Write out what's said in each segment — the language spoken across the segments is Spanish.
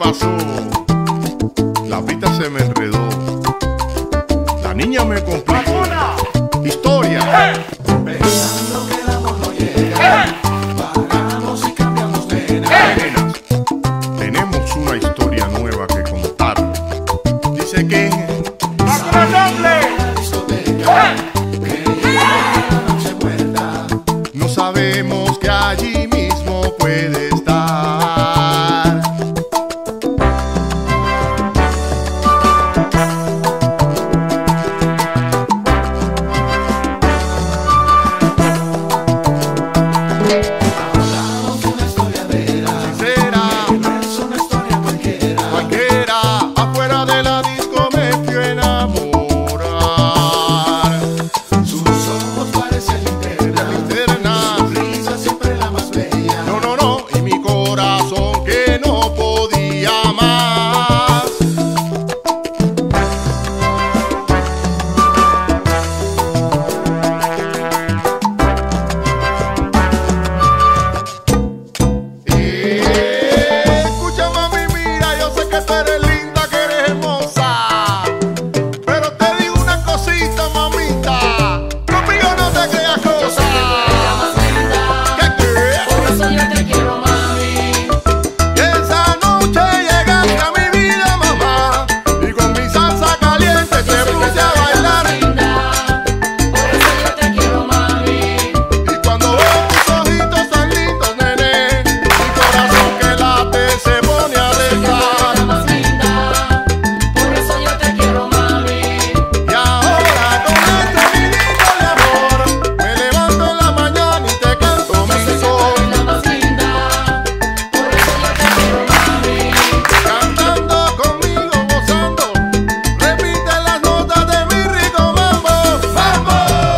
pasó? La vida se me enredó. La niña me complicó. Historia. Pensando que el amor no llega, paramos y cambiamos nena. Nenas, tenemos una historia nueva que contar. Dice que no sabemos que allí mismo puede estar. Hablamos de una historia vera, Sincera, que no es una historia cualquiera. cualquiera, afuera de la disco me fui a enamorar. Sus ojos parecen linternas, Linternas, su risa siempre la más bella. no, no, no, y mi corazón que no podía más. Escucha mami, mira, yo sé que tú eres linda, que eres hermosa, pero te digo una cosita, mamita, conmigo no te creas cosa. ¿Qué crees? Por eso yo te quiero, mami. Y esa noche llegaste a mi vida, mamá, y con mi salsa caliente te puse a bailar. Por eso yo te quiero, mami. Y cuando veo tus ojitos tan lindos, nene, mi corazón que late se pone a alegrar. La más linda. Por eso yo te quiero, mami. Y ahora con este vinito de amor me levanto en la mañana y te canto mi sol. La más linda. Por eso yo te quiero, mami. Cantando conmigo, gozando, repite las notas de mi rico mambo, mambo.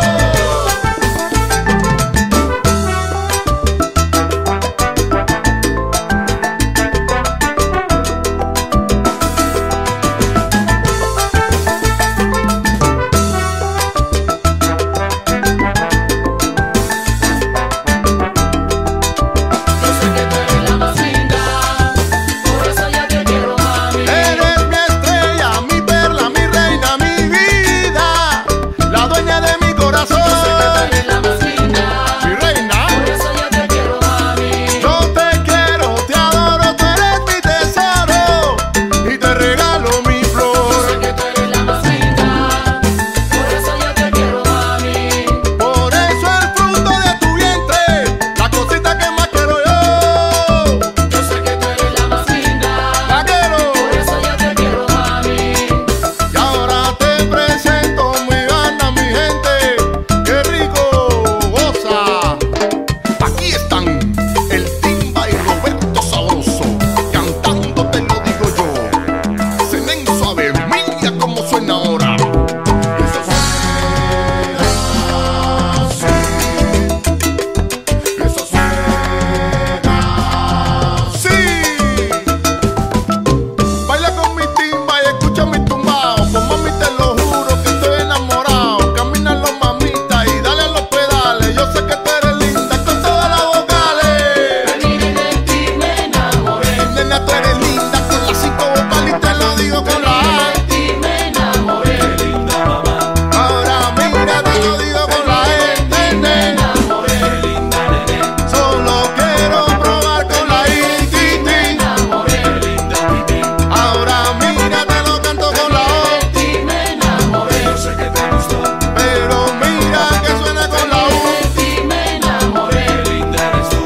Yo sé que tú eres la más linda. Por eso yo te quiero, mami. Eres mi estrella, mi perla, mi reina, mi vida, la dueña de mi corazón, Tú eres la más linda. mi reina. Por eso yo te quiero, mami. Yo te quiero, te adoro, tú eres mi tesoro y te regalo mi Yo flor. sé que tú eres la más linda. Por eso yo te quiero, mami. Por eso el fruto de tu vientre, la cosita que más quiero yo. Yo sé que tú eres la más linda. La quiero. Por eso yo te quiero, mami. Y ahora te presento mi banda, mi gente, qué rico, goza. Aquí están el Timba y Roberto Sabroso, cantando te lo digo yo. Senen suave, mira cómo suena ahora. Eso suena así, eso suena así. Baila con mi timba y escucha mi tumbao. Con mami te lo juro que estoy enamorado. Camínalo mamita y dale a los pedales. Yo sé que tú eres linda con todas las vocales. Miren de ti me enamoré. Nena, tú eres linda con las 5 vocales y te lo digo con la A. De ti me enamoré. Linda mamá, Ahora mira, te lo digo con la E, nene. Enamoré. linda nene, Solo quiero probar con la I, ti, ti. Enamoré. linda nene. Ahora mira, te lo canto con la O. De ti me enamoré. Yo sé que te gustó, Pero mira que suena con la U. De ti me enamoré. linda eres tú.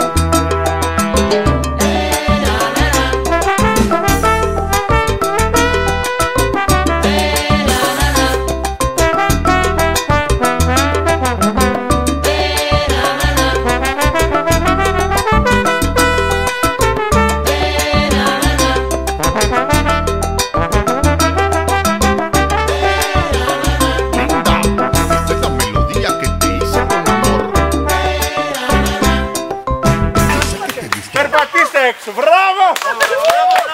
Linda, esta es la melodía que te hice con amor. Yo sé que te gusta. Perfectistex, bravo!